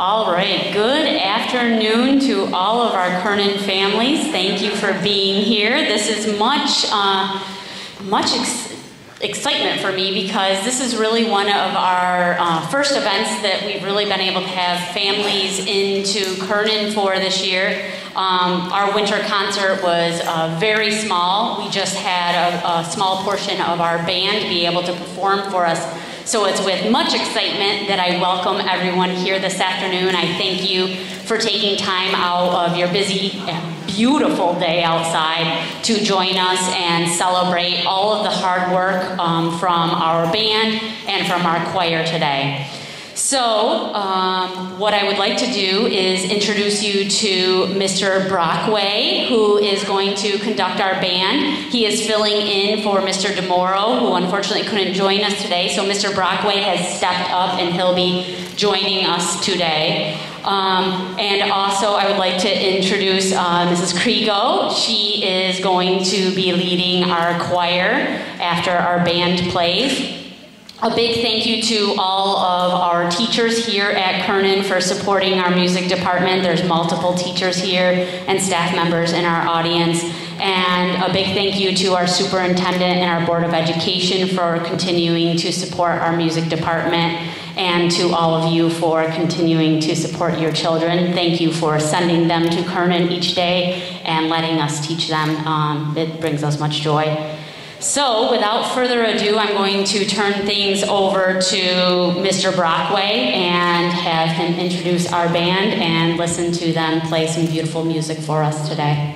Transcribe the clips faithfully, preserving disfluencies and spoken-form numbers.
All right, good afternoon to all of our Kernan families. Thank you for being here. This is much, uh, much ex excitement for me because this is really one of our uh, first events that we've really been able to have families into Kernan for this year. Um, our winter concert was uh, very small. We just had a, a small portion of our band be able to perform for us. So it's with much excitement that I welcome everyone here this afternoon. I thank you for taking time out of your busy and beautiful day outside to join us and celebrate all of the hard work um, from our band and from our choir today. So um, what I would like to do is introduce you to Mister Brockway, who is going to conduct our band. He is filling in for Mister DeMoro, who unfortunately couldn't join us today. So Mister Brockway has stepped up and he'll be joining us today. Um, and also I would like to introduce uh, Missus Kriego. She is going to be leading our choir after our band plays. A big thank you to all of our teachers here at Kernan for supporting our music department. There's multiple teachers here and staff members in our audience. And a big thank you to our superintendent and our Board of Education for continuing to support our music department, and to all of you for continuing to support your children. Thank you for sending them to Kernan each day and letting us teach them. Um, it brings us much joy. So, without further ado, I'm going to turn things over to Mister Brockway and have him introduce our band and listen to them play some beautiful music for us today.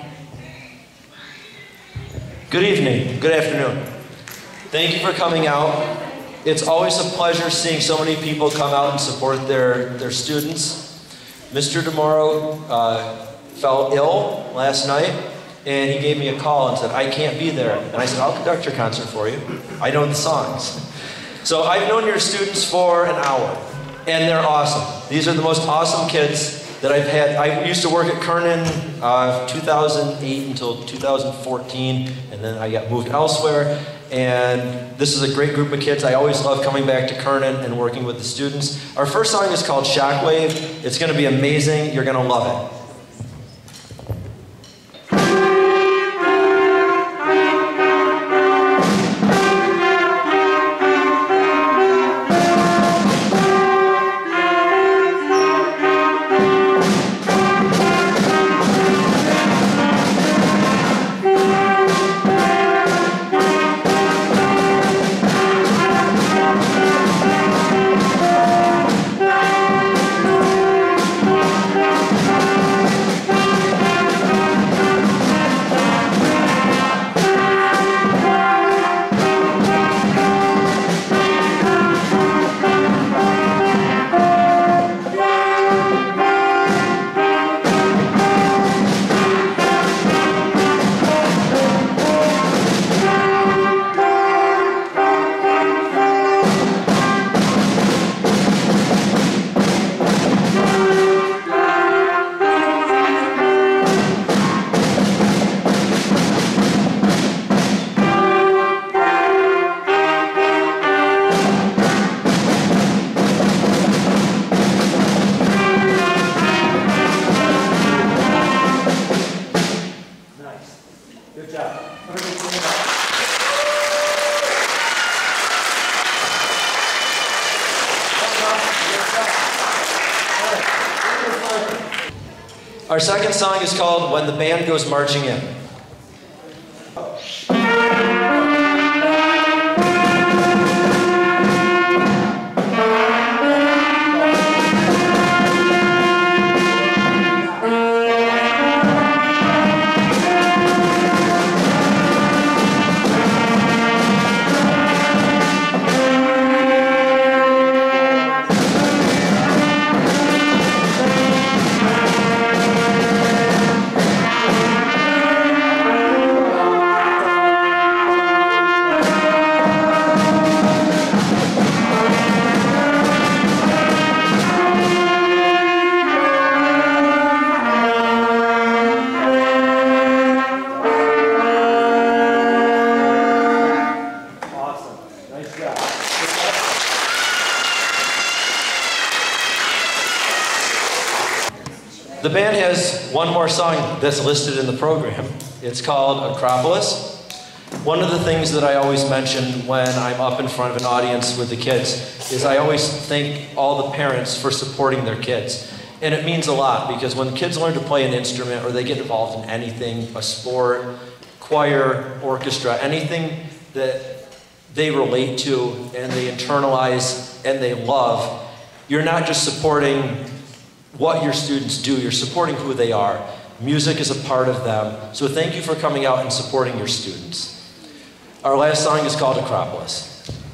Good evening, good afternoon. Thank you for coming out. It's always a pleasure seeing so many people come out and support their, their students. Mister DeMoro uh, fell ill last night. And he gave me a call and said, I can't be there. And I said, I'll conduct your concert for you. I know the songs. So I've known your students for an hour, and they're awesome. These are the most awesome kids that I've had. I used to work at Kernan uh, two thousand eight until two thousand fourteen, and then I got moved elsewhere. And this is a great group of kids. I always love coming back to Kernan and working with the students. Our first song is called Shockwave. It's gonna be amazing. You're gonna love it. Our second song is called When the Band Goes Marching In. band has one more song that's listed in the program. It's called Acropolis. One of the things that I always mention when I'm up in front of an audience with the kids is I always thank all the parents for supporting their kids. And it means a lot because when kids learn to play an instrument or they get involved in anything, a sport, choir, orchestra, anything that they relate to and they internalize and they love, you're not just supporting what your students do, you're supporting who they are. Music is a part of them. So thank you for coming out and supporting your students. Our last song is called Acropolis.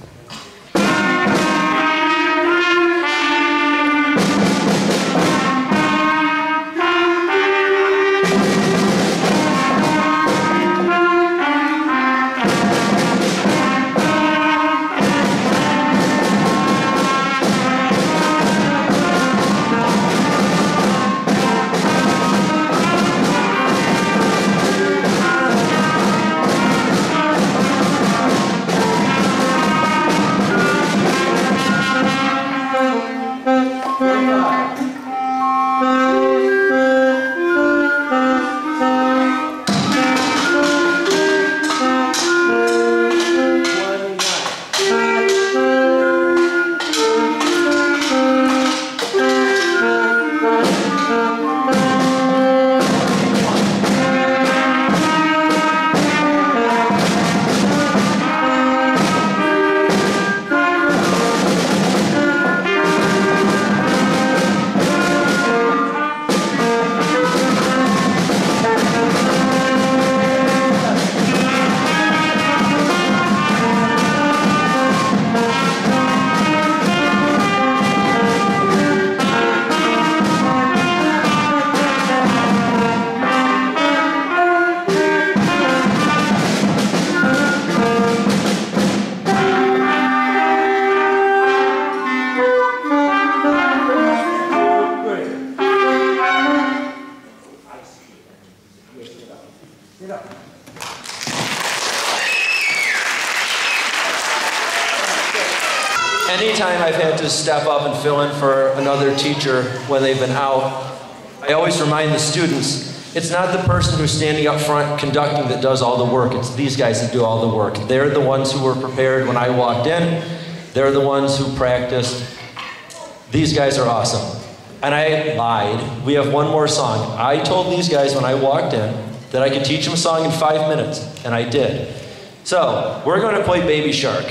Anytime I've had to step up and fill in for another teacher when they've been out, I always remind the students, it's not the person who's standing up front conducting that does all the work, it's these guys that do all the work. They're the ones who were prepared when I walked in, they're the ones who practiced. These guys are awesome. And I lied, we have one more song. I told these guys when I walked in that I could teach them a song in five minutes, and I did. So, we're going to play Baby Shark.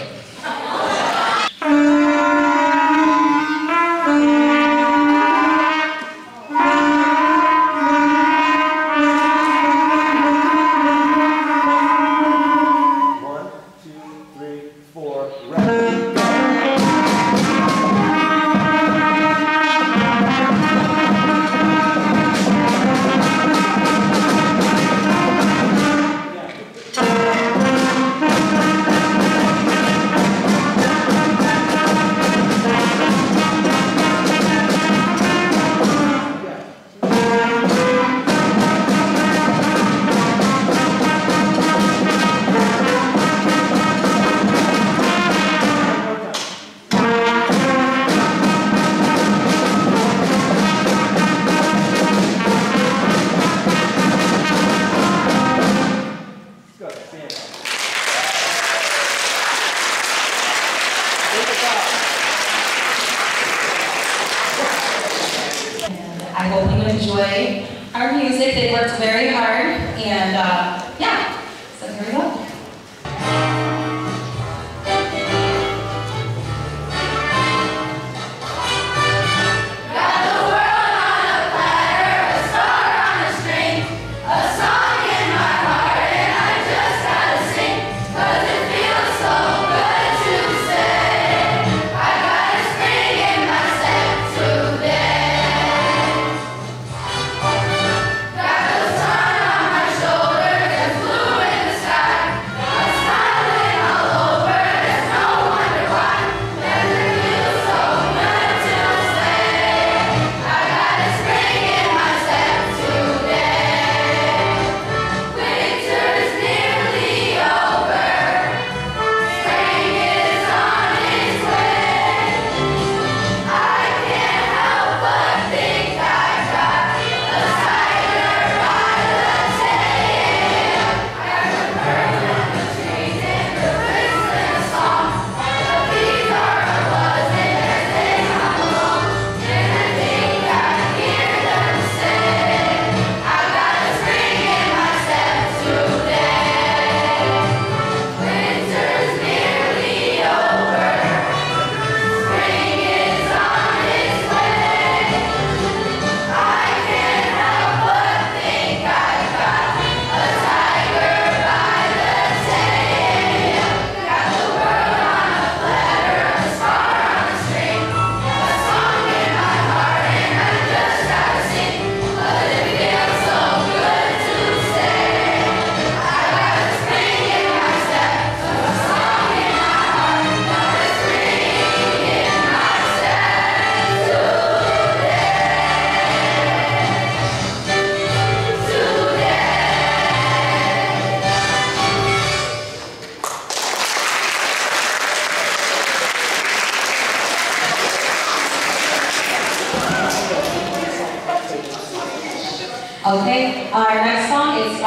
I hope you enjoy our music. They worked very hard, and uh, yeah, so here we go. Shoulder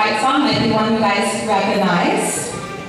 White song might be one you guys recognize.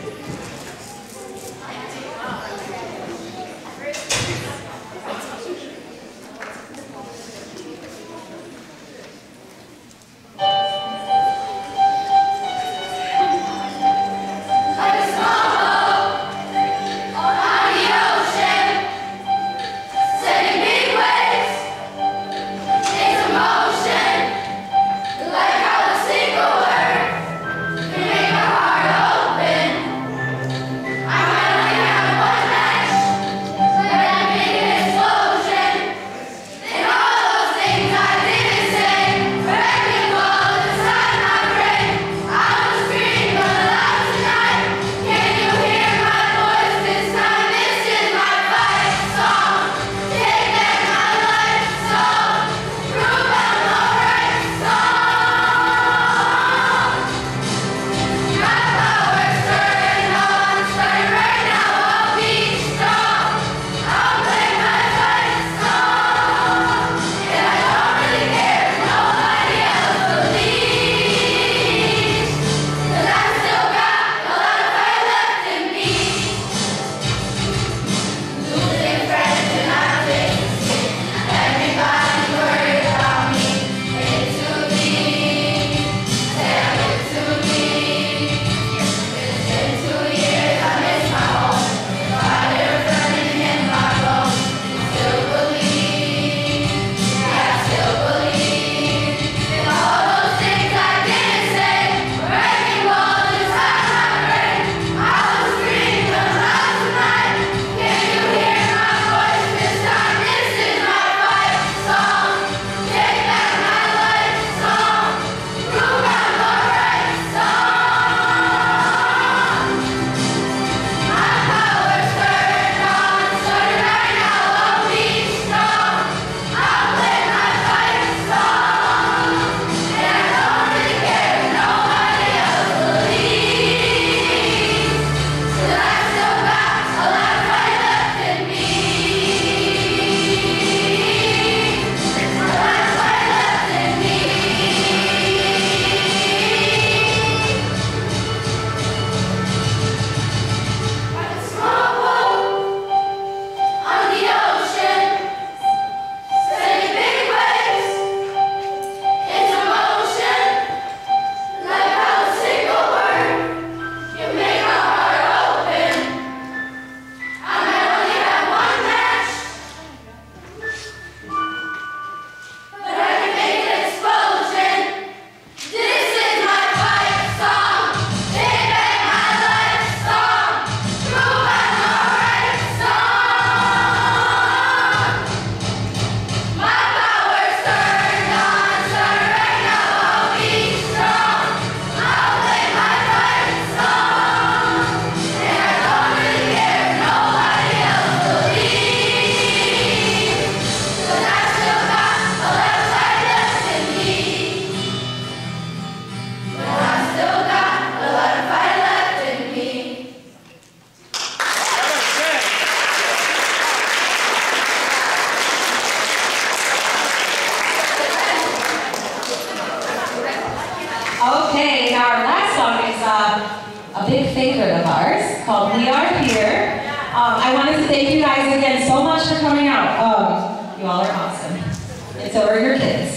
Okay, now our last song is uh, a big favorite of ours called We Are Here. Um, I wanted to thank you guys again so much for coming out. Um, you all are awesome. And so are your kids.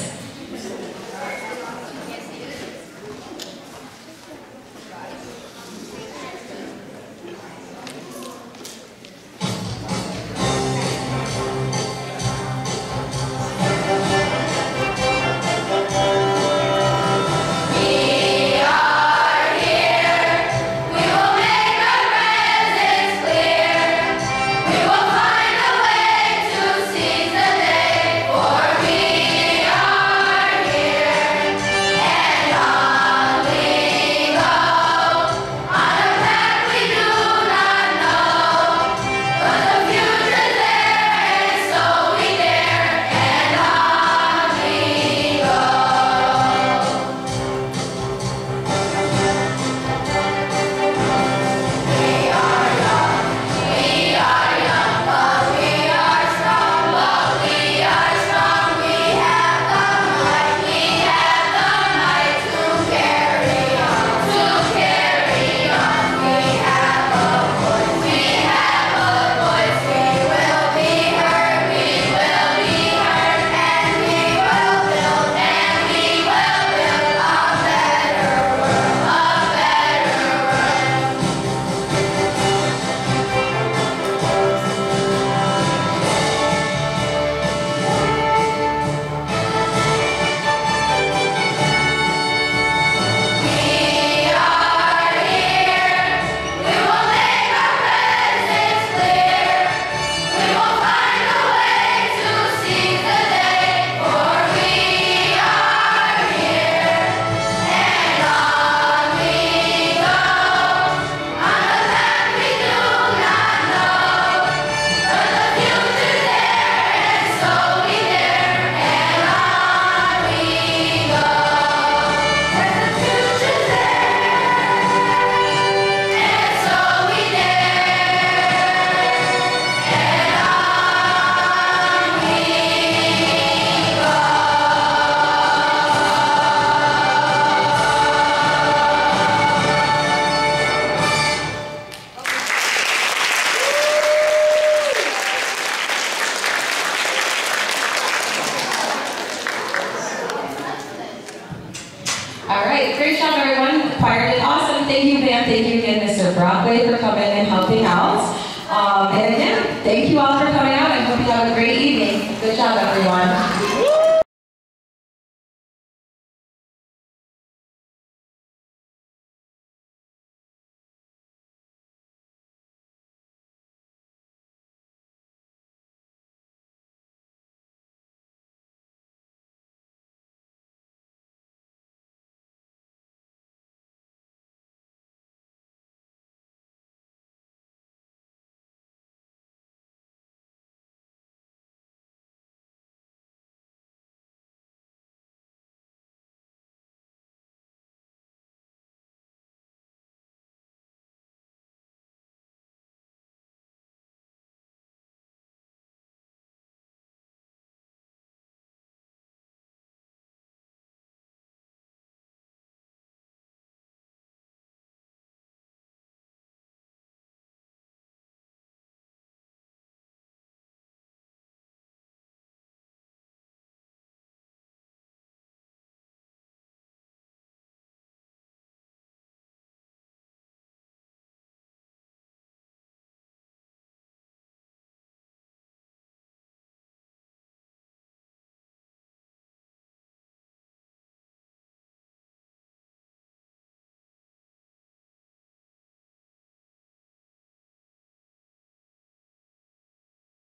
We are thank you again, Mister Brockway, for coming and helping out. Um, and again, thank you all for coming out. I hope you have a great evening. Good job, everyone.